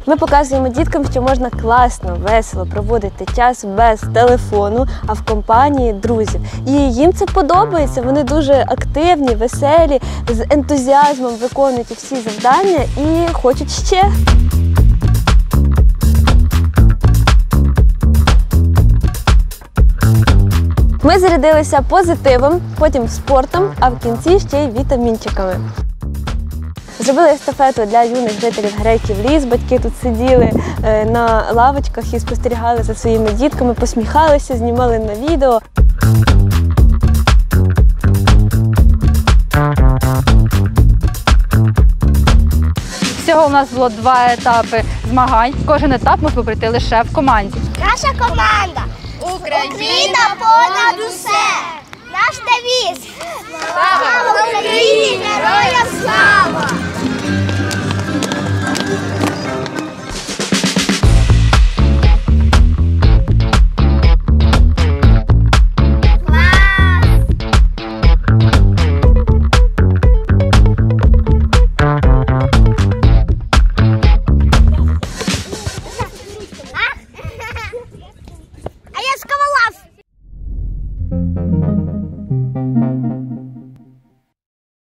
Ми показуємо діткам, що можна класно, весело проводити час без телефону, а в компанії друзів. І їм це подобається, вони дуже активні, веселі, з ентузіазмом виконують всі завдання і хочуть ще. Ми зарядилися позитивом, потім спортом, а в кінці ще й вітамінчиками. Зробили естафету для юних жителів Греків Ліс. Батьки тут сиділи на лавочках і спостерігали за своїми дітками, посміхалися, знімали на відео. Всього у нас було 2 етапи змагань. Кожен етап мог вибрати лише в команді. Наша команда Україна понад усе! Наш девіз! Слава